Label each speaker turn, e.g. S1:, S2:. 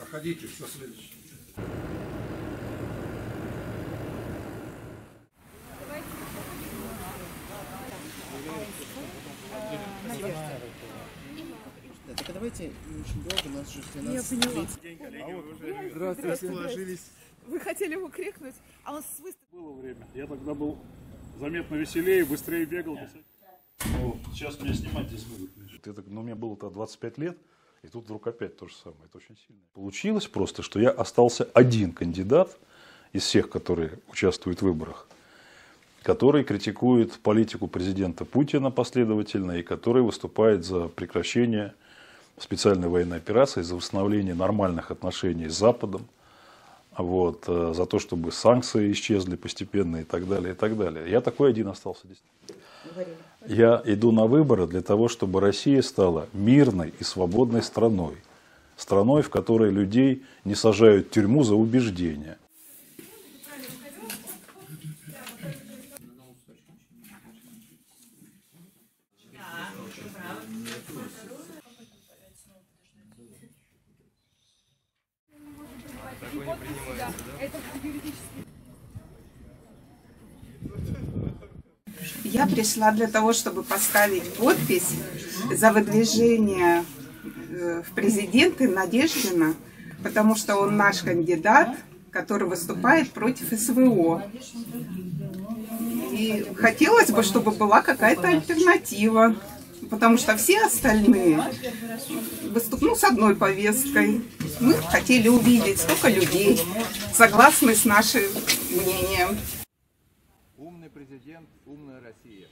S1: Проходите, кто следующий.
S2: Так давайте не очень долго, нас же 12.
S3: Я поняла.
S2: Здравствуйте. Расположились.
S3: Вы хотели ему крикнуть, а он с выставки.
S4: Было время. Я тогда был заметно веселее, быстрее бегал. Ну, сейчас меня снимать здесь будут. Мне было-то 25 лет, и тут вдруг опять то же самое. Это очень сильно. Получилось просто, что я остался один кандидат из всех, которые участвуют в выборах, который критикует политику президента Путина последовательно и который выступает за прекращение специальной военной операции, за восстановление нормальных отношений с Западом, вот, за то, чтобы санкции исчезли постепенно и так далее, и так далее. Я такой один остался. Я иду на выборы для того, чтобы Россия стала мирной и свободной страной. Страной, в которой людей не сажают в тюрьму за убеждения.
S5: Я пришла для того, чтобы поставить подпись за выдвижение в президенты Надеждина, потому что он наш кандидат, который выступает против СВО. И хотелось бы, чтобы была какая-то альтернатива, потому что все остальные выступают с одной повесткой. Мы хотели увидеть, сколько людей согласны с нашим мнением.
S6: Умный президент, умная Россия.